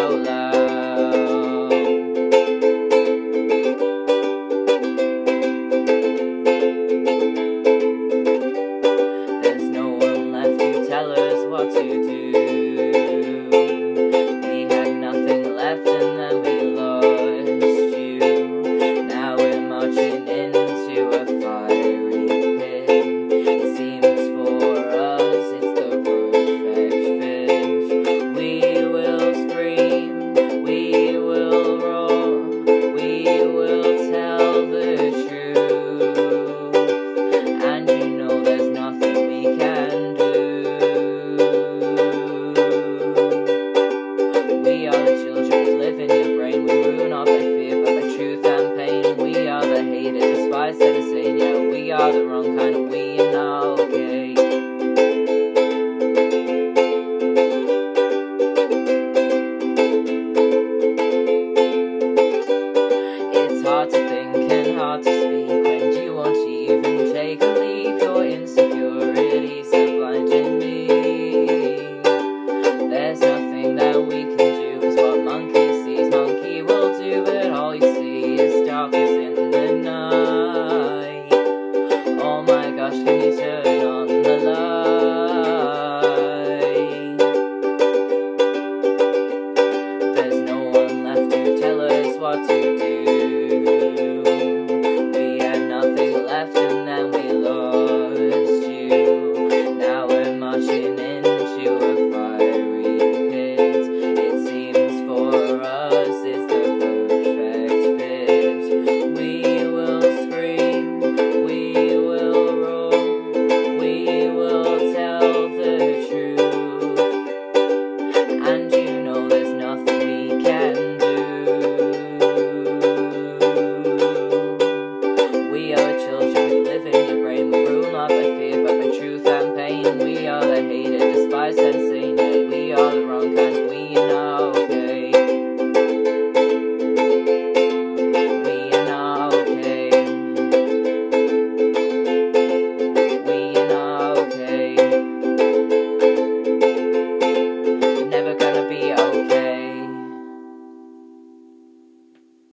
out loud. There's no one left to tell us what to do. We had nothing left and then we lost you. Now we're marching into a fiery pit. It seems for us it's the perfect fit. We will scream, we will roar, we will tell the truth. And you know there's nothing we can do. We are the children who live in your brain. We rule not by fear but by truth and pain. We are the hated, despised and insane. Yeah, we are the wrong kind of we and not okay. It's hard to think and hard to speak when you won't even take a leap. Your insecurities are blinding me. There's nothing that we can do, 'cause what monkey sees, monkey will do. But all you see is darkness in the night. Oh my gosh, can you turn on the light? There's no one left to tell us what to do.